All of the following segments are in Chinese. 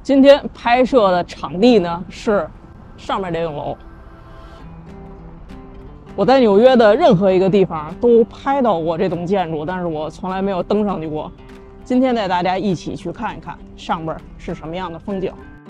今天拍摄的场地呢是上面这栋楼。我在纽约的任何一个地方都拍到过这栋建筑，但是我从来没有登上去过。今天带大家一起去看一看上边是什么样的风景。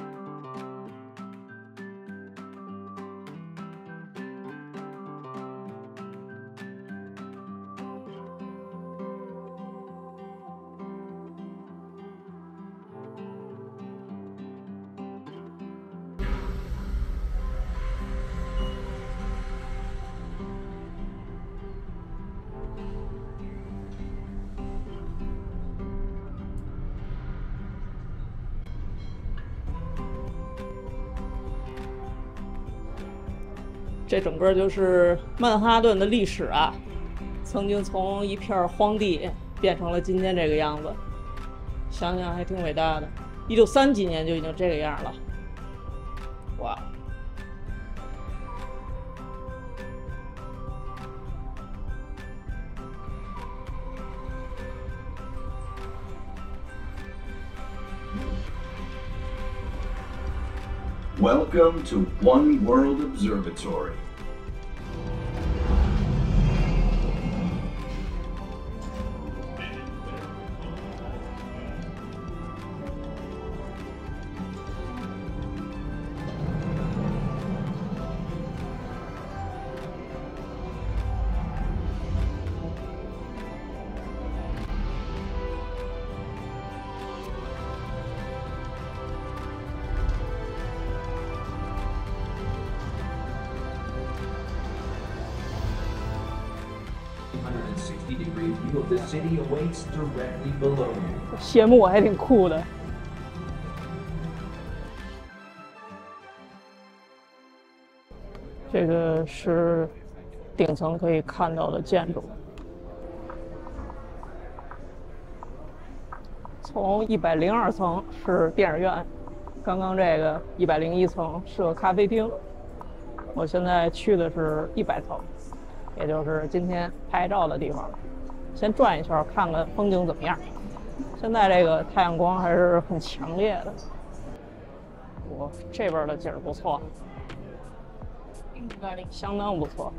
这整个就是曼哈顿的历史啊，曾经从一片荒地变成了今天这个样子，想想还挺伟大的。1930几年就已经这个样了，哇！ Welcome to One World Observatory. Degree view of the city awaits directly below you. 谢幕还挺酷的。这个是顶层可以看到的建筑，从102层是电影院，刚刚这个101层是个咖啡厅。我现在去的是100层。 也就是今天拍照的地方，先转一圈看看风景怎么样。现在这个太阳光还是很强烈的。我这边的景儿不错，相当不错。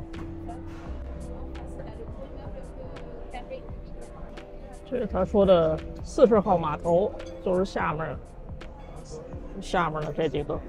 这是他说的40号码头，就是下面的这几个。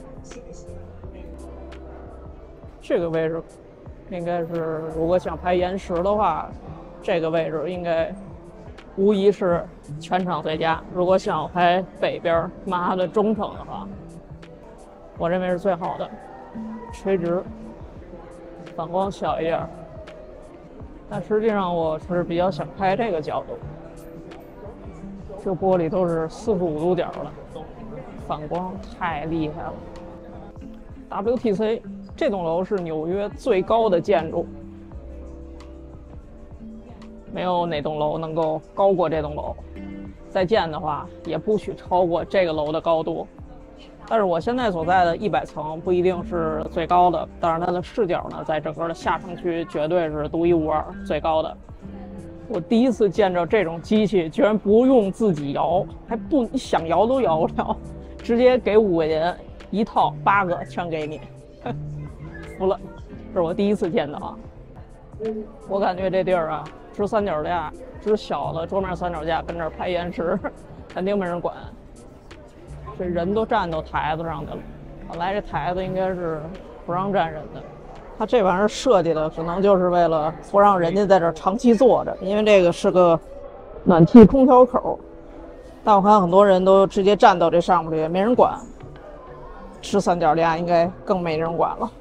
这个位置。 应该是，如果想拍岩石的话，这个位置应该无疑是全场最佳。如果想拍北边曼哈顿中层的话，我认为是最好的。垂直，反光小一点，但实际上我是比较想拍这个角度。这玻璃都是45度角了，反光太厉害了。WTC。 这栋楼是纽约最高的建筑，没有哪栋楼能够高过这栋楼。再建的话，也不许超过这个楼的高度。但是我现在所在的100层不一定是最高的，但是它的视角呢，在整个的下城区绝对是独一无二最高的。我第一次见着这种机器，居然不用自己摇，还不你想摇都摇不了，直接给5个人一套8个全给你。服了，这是我第一次见到啊！我感觉这地儿啊，支三脚架，支小的桌面三脚架，跟这儿拍岩石，肯定没人管。这人都站到台子上去了，本来这台子应该是不让站人的，它这玩意儿设计的可能就是为了不让人家在这儿长期坐着，因为这个是个暖气空调口。但我看很多人都直接站到这上面去，没人管。支三脚架应该更没人管了。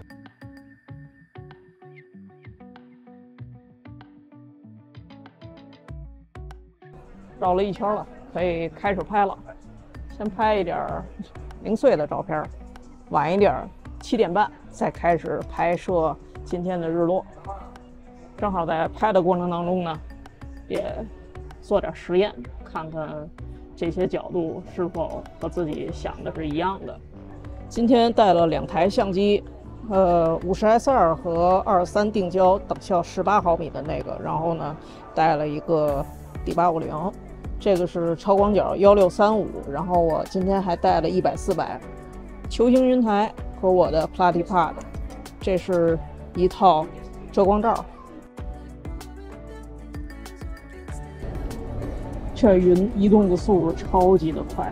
绕了一圈了，可以开始拍了。先拍一点零碎的照片，晚一点7点半再开始拍摄今天的日落。正好在拍的过程当中呢，也做点实验，看看这些角度是否和自己想的是一样的。今天带了2台相机，50S2和23定焦等效18毫米的那个，然后呢带了一个D850。 这个是超广角1635，然后我今天还带了100/400球形云台和我的 Platypod， 这是一套遮光罩。这云移动的速度超级的快。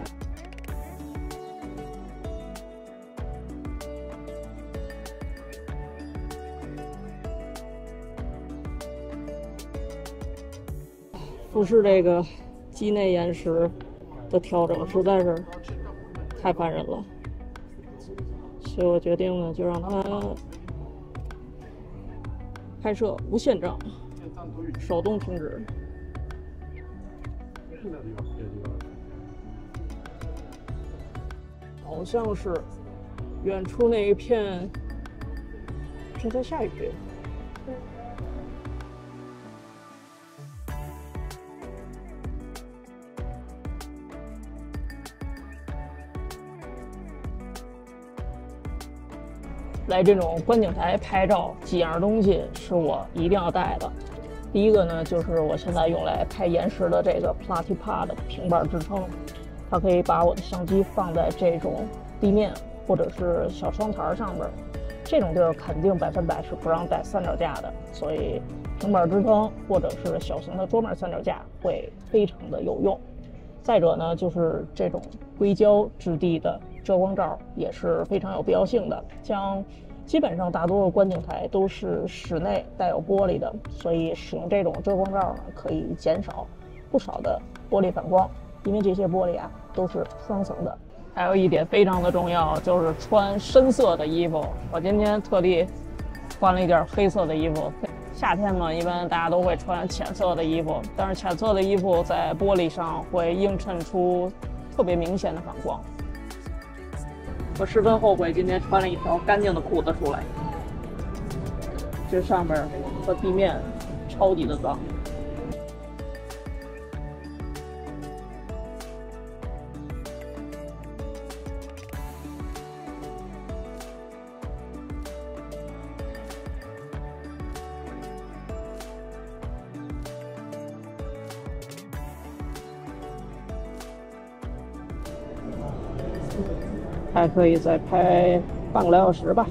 富士这个机内延时的调整实在是太烦人了，所以我决定呢，就让它拍摄无限帧，手动停止。好像是远处那一片正在下雨。来这种观景台拍照，几样东西是我一定要带的。第一个呢，就是我现在用来拍延时的这个 Platypod 的平板支撑，它可以把我的相机放在这种地面或者是小窗台上面，这种地儿肯定100%是不让带三脚架的，所以平板支撑或者是小型的桌面三脚架会非常的有用。再者呢，就是这种硅胶质地的遮光罩也是非常有必要性的，像基本上大多数观景台都是室内带有玻璃的，所以使用这种遮光罩呢，可以减少不少的玻璃反光，因为这些玻璃啊都是双层的。还有一点非常的重要，就是穿深色的衣服。我今天特地换了一件黑色的衣服。夏天嘛，一般大家都会穿浅色的衣服，但是浅色的衣服在玻璃上会映衬出特别明显的反光。我十分后悔今天穿了一条干净的裤子出来，这上面和地面超级的脏。还可以再拍半个来小时吧。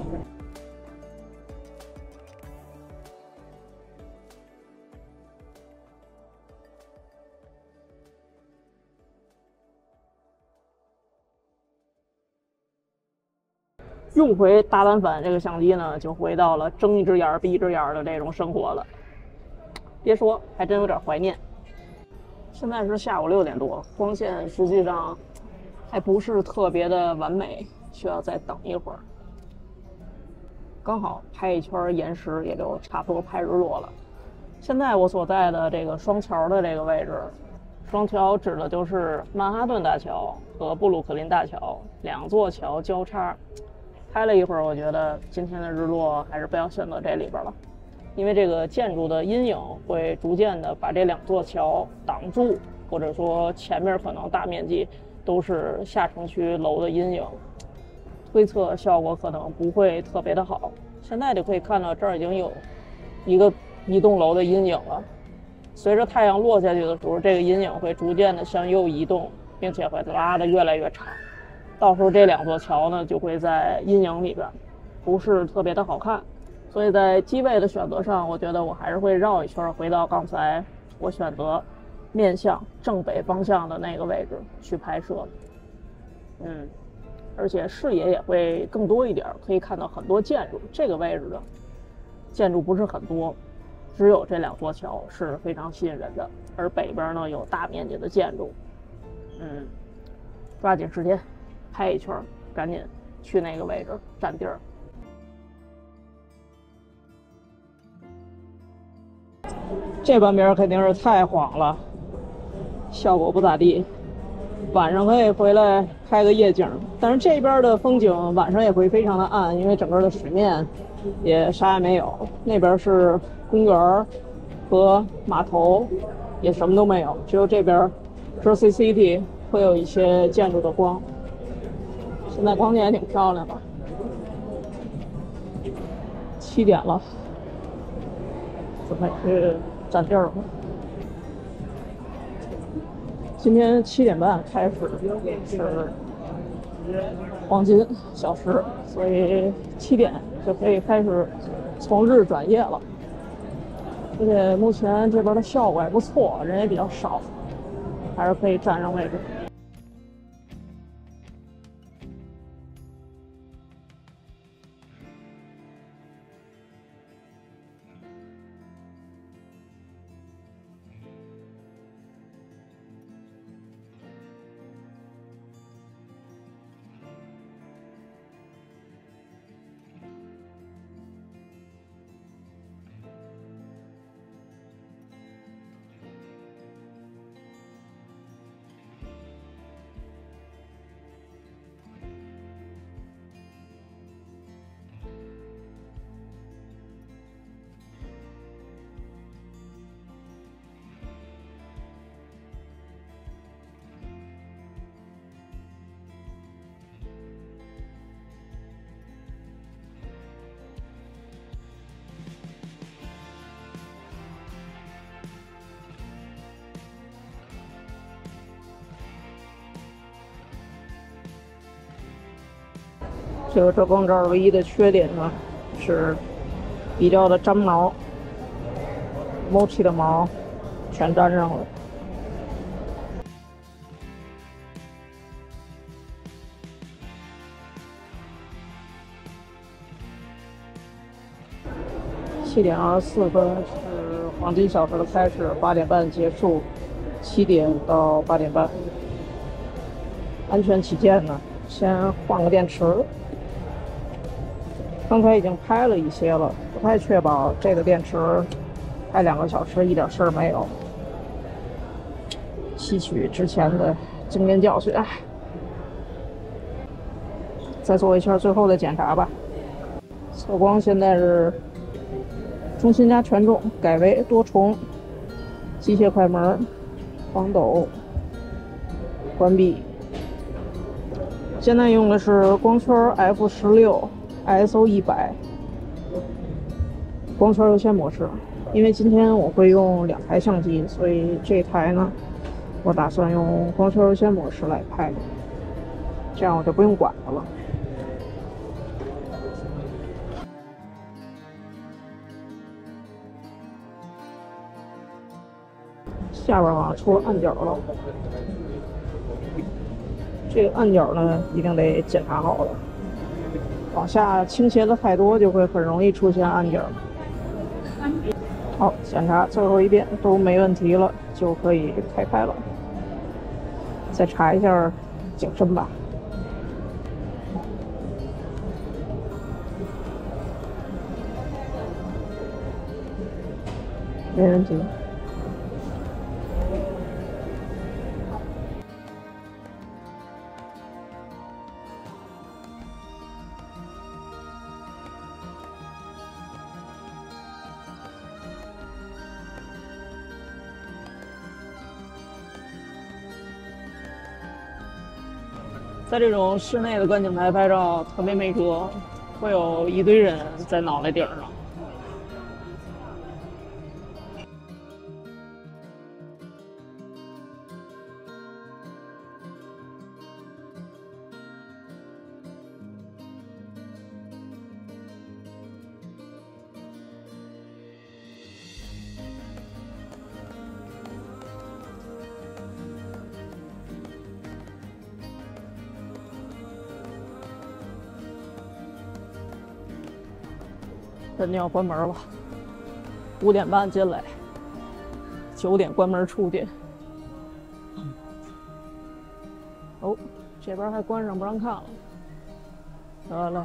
用回大单反这个相机呢，就回到了睁一只眼闭一只眼的这种生活了。别说，还真有点怀念。现在是下午6点多，光线实际上还不是特别的完美，需要再等一会儿。刚好拍一圈延时，也就差不多拍日落了。现在我所在的这个双桥的这个位置，双桥指的就是曼哈顿大桥和布鲁克林大桥两座桥交叉。拍了一会儿，我觉得今天的日落还是不要选择这里边了，因为这个建筑的阴影会逐渐的把这两座桥挡住，或者说前面可能大面积都是下城区楼的阴影，推测效果可能不会特别的好。现在就可以看到这儿已经有一栋楼的阴影了，随着太阳落下去的时候，这个阴影会逐渐的向右移动，并且会拉得越来越长。到时候这两座桥呢就会在阴影里边，不是特别的好看。所以在机位的选择上，我觉得我还是会绕一圈，回到刚才我选择面向正北方向的那个位置去拍摄。而且视野也会更多一点，可以看到很多建筑。这个位置的建筑不是很多，只有这两座桥是非常吸引人的，而北边呢有大面积的建筑。抓紧时间拍一圈，赶紧去那个位置占地儿。这半边肯定是太晃了，效果不咋地。晚上可以回来拍个夜景，但是这边的风景晚上也会非常的暗，因为整个的水面也啥也没有。那边是公园和码头，也什么都没有，只有这边 Jersey City 会有一些建筑的光。现在光线也挺漂亮的。7点了，准备去占地儿了。 今天7点半开始是黄金小时，所以7点就可以开始从日转夜了。而且目前这边的效果还不错，人也比较少，还是可以占上位置。这个遮光罩唯一的缺点呢，是比较的粘毛，Mochi 的毛全粘上了。7:24是黄金小时的开始，8点半结束，7点到8点半。安全起见呢，先换个电池。刚才已经拍了一些了，不太确保这个电池开2个小时一点事儿没有。吸取之前的经验教训，再做一下最后的检查吧。测光现在是中心加权重改为多重，机械快门防抖关闭。现在用的是光圈 F16。ISO 100光圈优先模式，因为今天我会用2台相机，所以这台呢，我打算用光圈优先模式来拍，这样我就不用管它了。下边好像出了暗角了，这个暗角呢一定得检查好了。往下倾斜的太多，就会很容易出现暗角。好，检查最后一遍都没问题了，就可以开拍了。再查一下景深吧。没问题。在这种室内的观景台拍照特别没辙，会有一堆人在脑袋顶上。人家要关门了，5点半进来，9点关门出去。哦，这边还关上不让看了。来，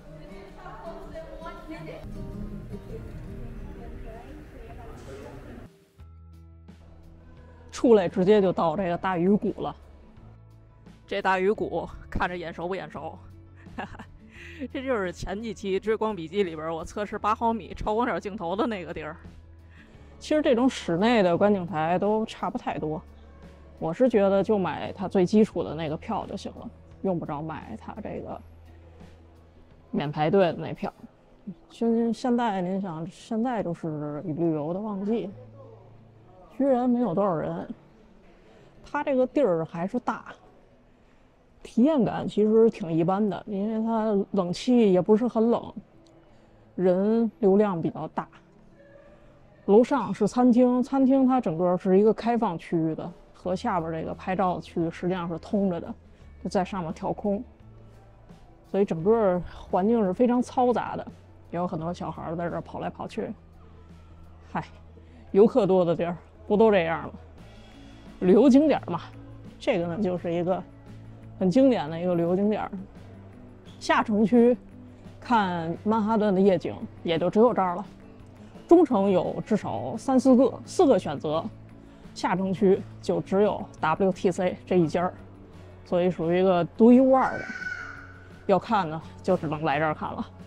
出来直接就到这个大鱼骨了。这大鱼骨看着眼熟不眼熟？哈哈。这就是前几期《追光笔记》里边我测试8毫米超广角镜头的那个地儿。其实这种室内的观景台都差不太多，我是觉得就买它最基础的那个票就行了，用不着买它这个免排队的那票。现在您想，现在就是旅游的旺季，居然没有多少人。 它这个地儿还是大，体验感其实挺一般的，因为它冷气也不是很冷，人流量比较大。楼上是餐厅，餐厅它整个是一个开放区域的，和下边这个拍照的区域实际上是通着的，就在上面挑空，所以整个环境是非常嘈杂的，也有很多小孩在这儿跑来跑去。嗨，游客多的地儿不都这样吗？旅游景点嘛，这个呢就是一个很经典的一个旅游景点。下城区看曼哈顿的夜景也就只有这儿了。中城有至少4个选择，下城区就只有 WTC 这一家，所以属于一个独一无二的。要看呢，就只能来这儿看了。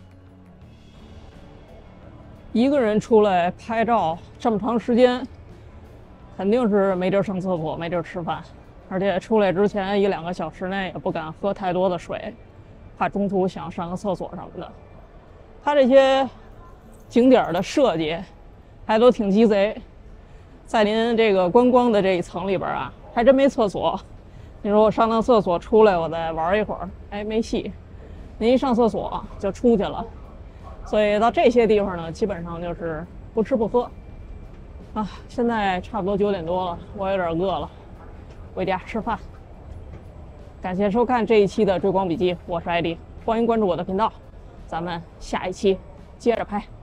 一个人出来拍照这么长时间，肯定是没地儿上厕所，没地儿吃饭，而且出来之前1-2个小时内也不敢喝太多的水，怕中途想上个厕所什么的。他这些景点的设计还都挺鸡贼，在您这个观光的这一层里边啊，还真没厕所。你说我上趟厕所出来，我再玩一会儿，哎，没戏。您一上厕所就出去了，所以到这些地方呢，基本上就是不吃不喝。啊，现在差不多9点多了，我有点饿了，回家吃饭。感谢收看这一期的追光笔记，我是艾迪，欢迎关注我的频道，咱们下一期接着拍。